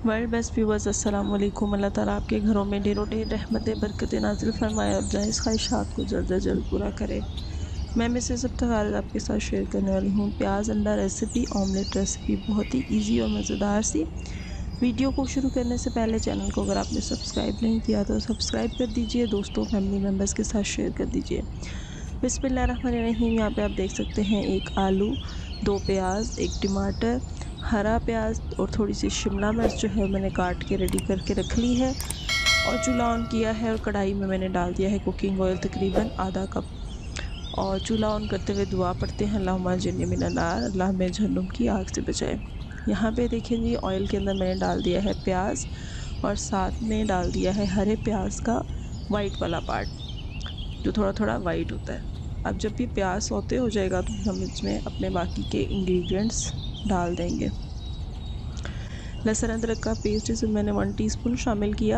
World best viewers, अस्सलाम वालेकुम। अल्लाह ताला आपके घरों में ढेरों ढेर रहमतें बरकतें नाज़िल फरमाए और जायज़ ख्वाहिशात को जल्द से जल्द पूरा करे। मैं मिसेस अफ्तार आपके साथ शेयर करने वाली हूँ प्याज अंडा रेसिपी, ऑमलेट रेसिपी। बहुत ही इजी और मज़ेदार सी। वीडियो को शुरू करने से पहले चैनल को अगर आपने सब्सक्राइब नहीं किया तो सब्सक्राइब कर दीजिए, दोस्तों फैमिली मेम्बर्स के साथ शेयर कर दीजिए। बिस्मिल्लाहिर्रहमानिर्रहीम। यहाँ पे आप देख सकते हैं एक आलू, 2 प्याज, 1 टमाटर, हरा प्याज और थोड़ी सी शिमला मिर्च जो है मैंने काट के रेडी करके रख ली है। और चूल्हा ऑन किया है और कढ़ाई में मैंने डाल दिया है कुकिंग ऑयल तकरीबन आधा कप। और चूल्हा ऑन करते हुए दुआ पढ़ते हैं, अल्लाहुम्मा अज्जिरनी मिनन नार, अल्लाह में जहन्नुम की आग से बचाए। यहाँ पे देखें जी, ऑयल के अंदर मैंने डाल दिया है प्याज और साथ में डाल दिया है हरे प्याज का वाइट वाला पार्ट, जो थोड़ा थोड़ा वाइट होता है। अब जब ये प्याज सौते हो जाएगा तो हम इसमें अपने बाकी के इंग्रेडिएंट्स डाल देंगे। लहसुन अदरक का पेस्ट इसमें मैंने 1 टीस्पून शामिल किया।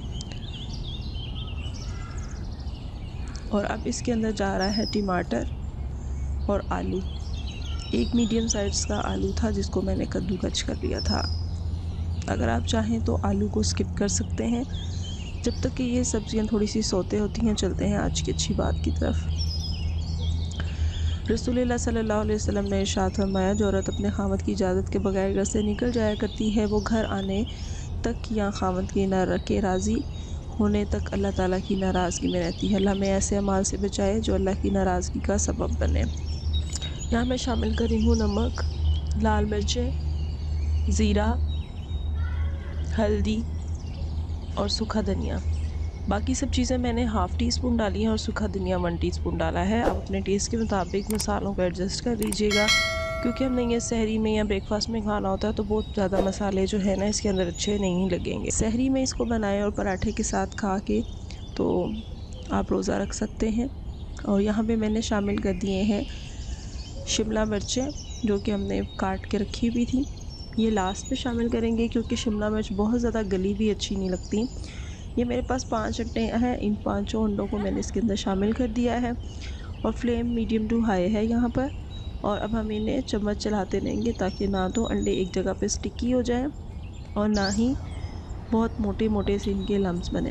और अब इसके अंदर जा रहा है टमाटर और आलू। एक मीडियम साइज़ का आलू था जिसको मैंने कद्दूकस कर लिया था। अगर आप चाहें तो आलू को स्किप कर सकते हैं। जब तक कि ये सब्जियां थोड़ी सी सौते होती हैं, चलते हैं आज की अच्छी बात की तरफ। रसूलुल्लाह सल्लल्लाहु अलैहि वसल्लम ने इरशाद फरमाया, जो औरत अपने खावंद की इजाज़त के बगैर घर से निकल जाया करती है, वो घर आने तक या खावंद की न के राज़ी होने तक अल्लाह ताला की नाराज़गी में रहती है। अल्लाह हमें ऐसे अमाल से बचाए जो अल्लाह की नाराज़गी का सबब बने। यहाँ मैं शामिल कर रही हूँ नमक, लाल मिर्चें, ज़ीरा, हल्दी और सूखा धनिया। बाकी सब चीज़ें मैंने हाफ़ टी स्पून डाली हैं और सूखा धनिया 1 टीस्पून डाला है। आप अपने टेस्ट के मुताबिक मसालों को एडजस्ट कर लीजिएगा, क्योंकि हमने ये सहरी में या ब्रेकफास्ट में खाना होता है तो बहुत ज़्यादा मसाले जो है ना इसके अंदर अच्छे नहीं लगेंगे। सहरी में इसको बनाएं और पराठे के साथ खा के तो आप रोज़ा रख सकते हैं। और यहाँ पे मैंने शामिल कर दिए हैं शिमला मिर्चें, जो कि हमने काट के रखी हुई थी। ये लास्ट में शामिल करेंगे क्योंकि शिमला मिर्च बहुत ज़्यादा गली भी अच्छी नहीं लगती। ये मेरे पास 5 अंडे हैं, इन 5 अंडों को मैंने इसके अंदर शामिल कर दिया है और फ्लेम मीडियम टू हाई है यहाँ पर। और अब हम इन्हें चम्मच चलाते रहेंगे ताकि ना तो अंडे एक जगह पे स्टिकी हो जाएं और ना ही बहुत मोटे मोटे से इनके लम्स बने।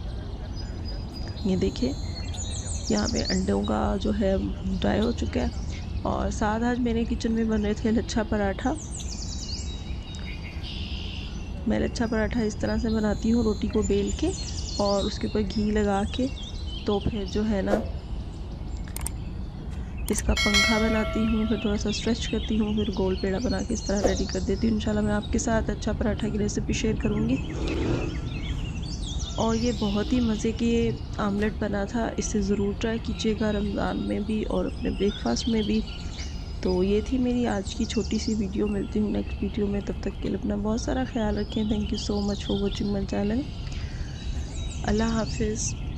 ये देखिए, यहाँ पे अंडों का जो है ड्राई हो चुका है। और साथ आज मेरे किचन में बन रहे थे लच्छा पराठा। मैं लच्छा पराठा इस तरह से बनाती हूँ, रोटी को बेल के और उसके ऊपर घी लगा के, तो फिर जो है ना इसका पंखा बनाती हूँ, फिर थोड़ा सा स्ट्रेच करती हूँ, फिर गोल पेड़ा बना के इस तरह रेडी कर देती हूँ। इंशाल्लाह मैं आपके साथ अच्छा पराठा की रेसिपी शेयर करूँगी। और ये बहुत ही मज़े के आमलेट बना था, इसे ज़रूर ट्राई कीजिएगा रमज़ान में भी और अपने ब्रेकफास्ट में भी। तो ये थी मेरी आज की छोटी सी वीडियो। मिलती हूँ नेक्स्ट वीडियो में, तब तक के लिए अपना बहुत सारा ख्याल रखें। Thank you so much for watching my channel. अल्लाह हाफिज़।